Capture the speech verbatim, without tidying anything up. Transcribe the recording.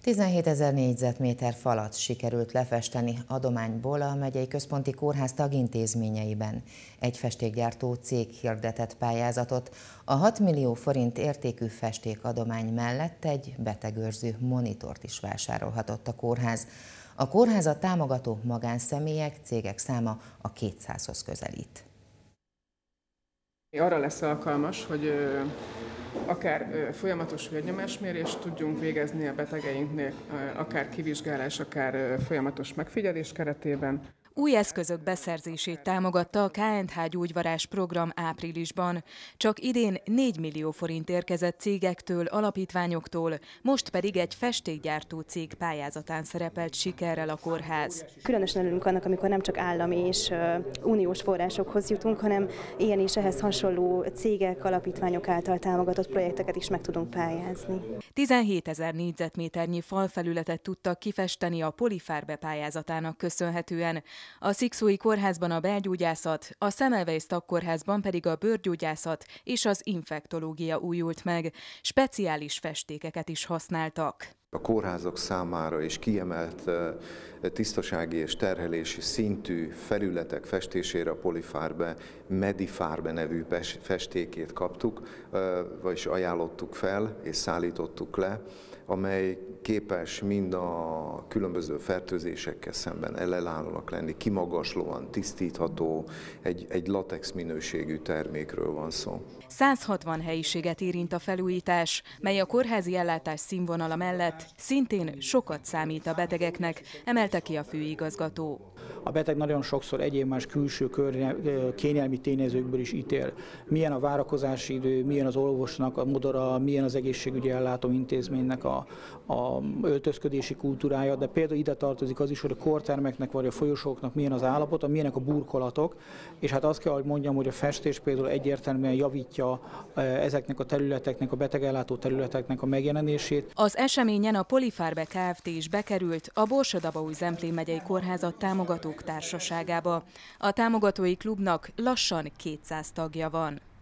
tizenhétezer négyzetméter falat sikerült lefesteni adományból a megyei központi kórház tagintézményeiben. Egy festékgyártó cég hirdetett pályázatot. A hat millió forint értékű festékadomány mellett egy betegőrző monitort is vásárolhatott a kórház. A kórházat támogató magánszemélyek, cégek száma a kétszázhoz közelít. Arra lesz alkalmas, hogy akár folyamatos vérnyomásmérést tudjunk végezni a betegeinknél, akár kivizsgálás, akár folyamatos megfigyelés keretében. Új eszközök beszerzését támogatta a ká en há gyógyvarás program áprilisban. Csak idén négy millió forint érkezett cégektől, alapítványoktól, most pedig egy festékgyártó cég pályázatán szerepelt sikerrel a kórház. Különösen örülünk annak, amikor nem csak állami és uh, uniós forrásokhoz jutunk, hanem ilyen és ehhez hasonló cégek, alapítványok által támogatott projekteket is meg tudunk pályázni. tizenhétezer négyzetméternyi falfelületet tudtak kifesteni a Polyfarbe pályázatának köszönhetően. A szikszói kórházban a belgyógyászat, a Semmelweis Tagkórházban pedig a bőrgyógyászat és az infektológia újult meg. Speciális festékeket is használtak. A kórházak számára is kiemelt tisztasági és terhelési szintű felületek festésére a Polyfarbe Medifarbe nevű festékét kaptuk, vagyis ajánlottuk fel és szállítottuk le, amely képes mind a különböző fertőzésekkel szemben ellenállónak lenni, kimagaslóan tisztítható, egy, egy latex minőségű termékről van szó. száz hatvan helyiséget érint a felújítás, mely a kórházi ellátás színvonala mellett szintén sokat számít a betegeknek, emelte ki a főigazgató. A beteg nagyon sokszor egyéb más külső kényelmi tényezőkből is ítél. Milyen a várakozási idő, milyen az orvosnak a modora, milyen az egészségügyi ellátóintézménynek a, a öltözködési kultúrája, de például ide tartozik az is, hogy a kórtermeknek vagy a folyosóknak milyen az állapota, milyenek a burkolatok, és hát azt kell, hogy mondjam, hogy a festés például egyértelműen javítja ezeknek a területeknek, a betegellátó területeknek a megjelenését. Az eseményen a Polyfarbe Kft. Is bekerült a Borsod-Abaúj-Zemplén megyei kórházat támogatók társaságába. A támogatói klubnak lassan kétszáz tagja van.